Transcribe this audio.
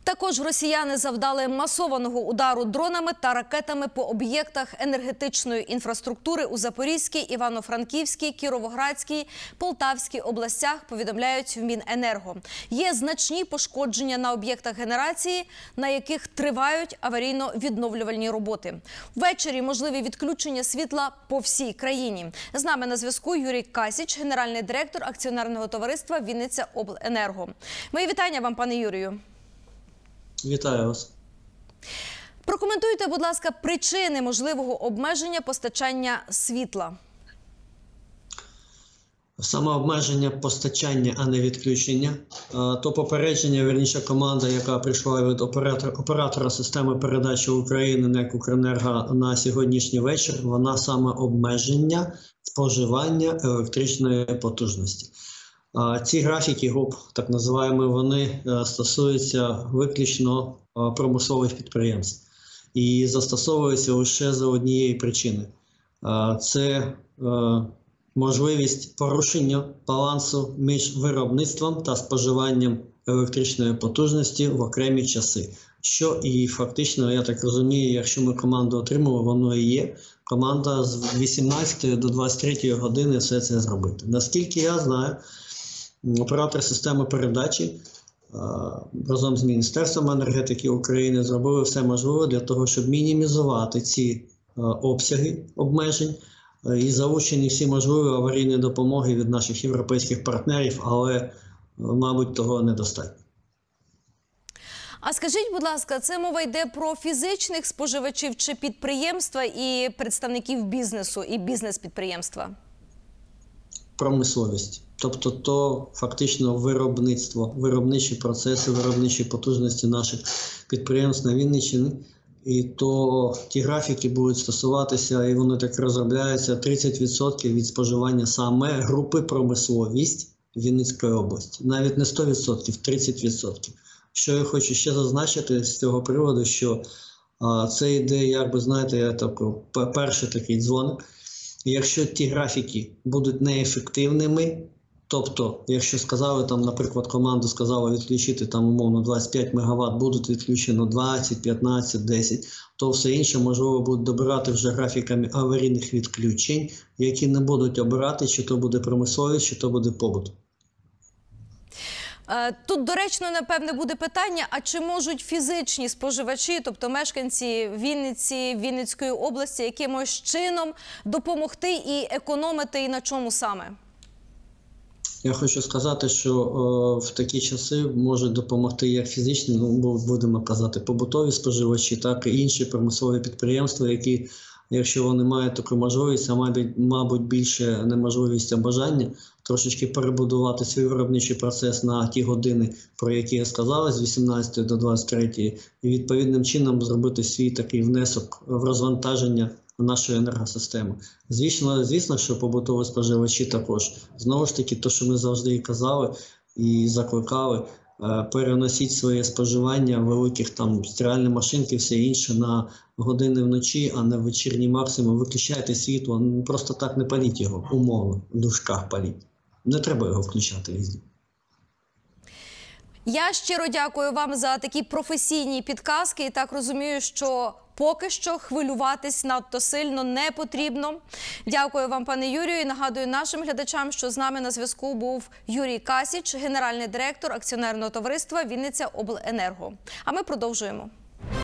Також росіяни завдали масованого удару дронами та ракетами по об'єктах енергетичної інфраструктури у Запорізькій, Івано-Франківській, Кіровоградській, Полтавській областях, повідомляють в Міненерго. Є значні пошкодження на об'єктах генерації, на яких тривають аварійно-відновлювальні роботи. Ввечері можливі відключення світла по всій країні. З нами на зв'язку Юрій Касіч, генеральний директор акціонерного товариства «Вінницяобленерго». Мої вітання вам, пане Юрію. Вітаю вас. Прокоментуйте, будь ласка, причини можливого обмеження постачання світла. Саме обмеження постачання, а не відключення. То попередження, вірніше, команда, яка прийшла від оператора системи передачі України НЕК «Укренерго» на сьогоднішній вечір, вона саме обмеження споживання електричної потужності. Ці графіки ГОП, так називаємо, вони стосуються виключно промислових підприємств і застосовуються лише за однієї причини. Це можливість порушення балансу між виробництвом та споживанням електричної потужності в окремі часи. Що і фактично, я так розумію, якщо ми команду отримали, воно і є. Команда з 18 до 23 години все це зробити. Наскільки я знаю, оператор системи передачі разом з Міністерством енергетики України зробили все можливе для того, щоб мінімізувати ці обсяги обмежень і залучені всі можливі аварійні допомоги від наших європейських партнерів, але, мабуть, того недостатньо. А скажіть, будь ласка, це мова йде про фізичних споживачів чи підприємства і представників бізнесу і бізнес-підприємства? Промисловість. Тобто то фактично виробництво, виробничі процеси, виробничі потужності наших підприємств на Вінниччині. І то ті графіки будуть стосуватися, і вони так розробляються, 30% від споживання саме групи промисловість Вінницької області. Навіть не 100%, 30%. Що я хочу ще зазначити з цього приводу, що це йде, як би знаєте, перший такий дзвоник. Якщо ті графіки будуть неефективними, тобто, якщо сказали, там, наприклад, команда сказала відключити там, умовно 25 МВт, будуть відключено 20, 15, 10, то все інше можливо буде добирати вже графіками аварійних відключень, які не будуть обирати, чи то буде промисловість, чи то буде побут. Тут доречно, напевне, буде питання, а чи можуть фізичні споживачі, тобто мешканці Вінниці, Вінницької області, якимось чином допомогти і економити, і на чому саме? Я хочу сказати, що в такі часи можуть допомогти як фізичні, будемо казати, побутові споживачі, так і інші промислові підприємства, які, якщо вони мають таку можливість, а мабуть більше неможливість, а бажання, трошечки перебудувати свій виробничий процес на ті години, про які я сказала, з 18 до 23, і відповідним чином зробити свій такий внесок в розвантаження нашої енергосистеми. Звісно, що побутові споживачі також. Знову ж таки, то, що ми завжди і казали, і закликали, переносіть своє споживання великих там стиральні машинки, все інше на години вночі, а не в вечірній максимум. Виключайте світло, просто так не паліть його, умовно, в дужках паліть. Не треба його включати везде. Я щиро дякую вам за такі професійні підказки. І так розумію, що поки що хвилюватись надто сильно не потрібно. Дякую вам, пане Юрію. І нагадую нашим глядачам, що з нами на зв'язку був Юрій Касіч, генеральний директор акціонерного товариства «Вінницяобленерго». А ми продовжуємо.